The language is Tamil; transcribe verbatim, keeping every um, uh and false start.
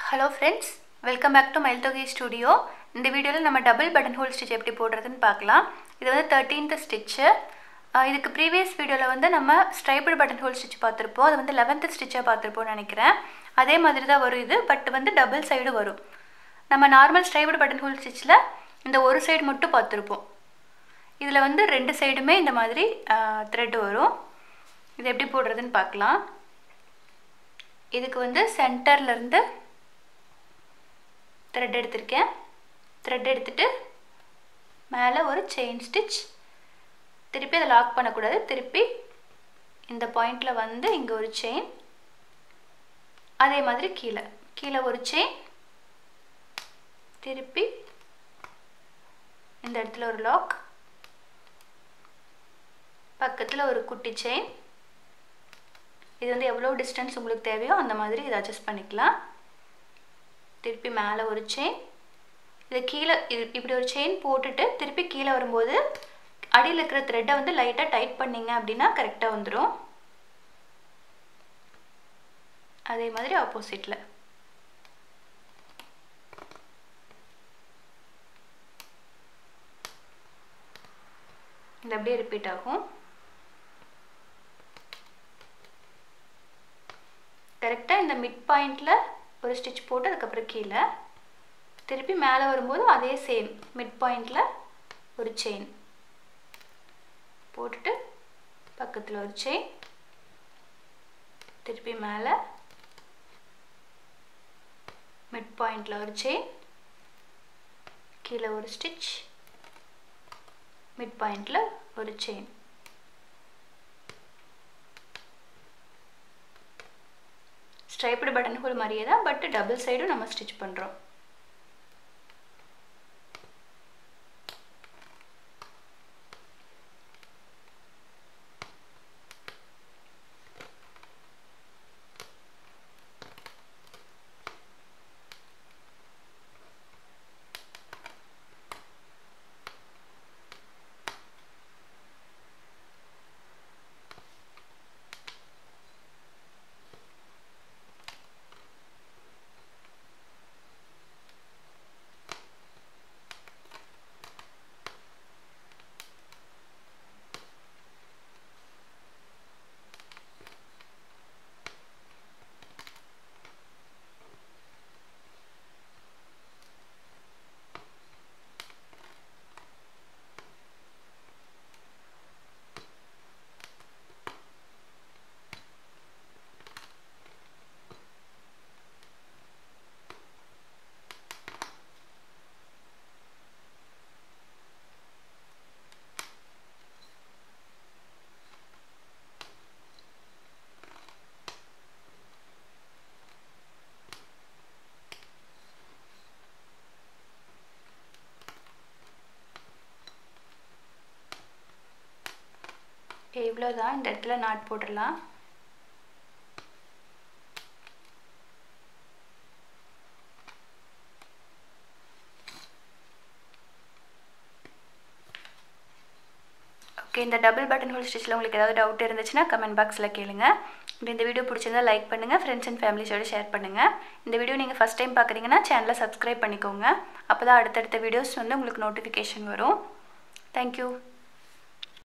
Hello friends, welcome back to Mailtogi Studio. In this video, we will double buttonhole stitch எப்படி போடுறதுன்னு பார்க்கலாம். இது வந்து thirteenth stitch. இதுக்கு previous videoல வந்து நம்ம striped buttonhole stitch பார்த்திருப்போம். அது வந்து eleventh stitch பார்த்திருப்போம்னு நினைக்கிறேன். அதே மாதிரி தான் வரும் இது, பட் வந்து double side வரும். நம்ம நார்மல் striped buttonhole stitchல இந்த ஒரு சைடு மட்டும் பார்த்திருப்போம். இதுல வந்து ரெண்டு சைடுமே இந்த மாதிரி thread வரும். இது எப்படி போடுறதுன்னு பார்க்கலாம். இதுக்கு வந்து சென்டர்ல இருந்து thread எடுத்துர்க்கேன். thread எடுத்துட்டு மேலே ஒரு chain stitch. திருப்பி அத லாக் பண்ண கூடாது. திருப்பி இந்த பாயிண்ட்ல வந்து இங்க ஒரு chain. அதே மாதிரி கீழ கீழ ஒரு chain. திருப்பி இந்த இடத்துல ஒரு லாக். பக்கத்துல ஒரு குட்டி chain. இது வந்து எவ்வளவு டிஸ்டன்ஸ் உங்களுக்கு தேவையோ அந்த மாதிரி இத அட்ஜஸ்ட் பண்ணிக்கலாம். திருப்பி மேலே ஒரு செயின். இது கீழ இப்படி ஒரு செயின் போட்டுட்டு திருப்பி கீழ வரும்போது அடியில இருக்கிற த்ரெட்டை வந்து லைட்டா டைட் பண்ணீங்க அப்படினா கரெக்ட்டா வந்துரும். அதே மாதிரி ஆப்போசிட்ல இது அப்படியே ரிப்பீட் ஆகும். கரெக்ட்டா இந்த மிட் பாயிண்ட்ல ஒரு ஸ்டிட்ச் போட்டு அதுக்கு அப்புறம் கீழ திருப்பி மேலே வரும்போது அதே சேம் மிட் பாயிண்ட்ல ஒரு செயின் போட்டுட்டு பக்கத்துல ஒரு செயின் திருப்பி மேலே மிட் பாயிண்ட்ல ஒரு செயின் கீழ ஒரு ஸ்டிட்ச் மிட் பாயிண்ட்ல ஒரு செயின். striped buttonhole மாதிரியே தான், பட் டபுள் சைடும் நம்ம ஸ்டிட்ச் பண்றோம். இவ்வளவுதான். இந்த இடத்துல நாட் போடலாம். ஓகே, இந்த டபுள் பட்டன் ஹோல் ஸ்டிச்ல உங்களுக்கு ஏதாவது டவுட் இருந்துச்சுன்னா கமெண்ட் பாக்ஸ்ல கேளுங்க. இந்த வீடியோ பிடிச்சிருந்தா லைக் பண்ணுங்க, ஃப்ரெண்ட்ஸ் அண்ட் ஃபேமிலிஸோட ஷேர் பண்ணுங்க. இந்த வீடியோ நீங்க ஃபர்ஸ்ட் டைம் பார்க்கறீங்கன்னா சேனலை சப்ஸ்கிரைப் பண்ணிக்கோங்க. அப்பதான் அடுத்தடுத்த வீடியோஸ் வந்து உங்களுக்கு நோட்டிஃபிகேஷன் வரும். Thank you.